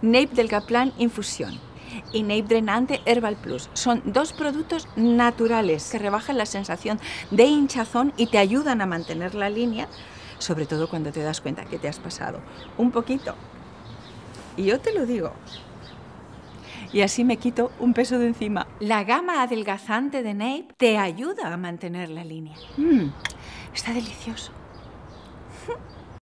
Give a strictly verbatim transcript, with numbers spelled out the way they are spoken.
Nape Delcaplan Infusión y Nape Drenante Herbal Plus. Son dos productos naturales que rebajan la sensación de hinchazón y te ayudan a mantener la línea, sobre todo cuando te das cuenta que te has pasado un poquito. Y yo te lo digo. Y así me quito un peso de encima. La gama adelgazante de Nape te ayuda a mantener la línea. Mmm, está delicioso.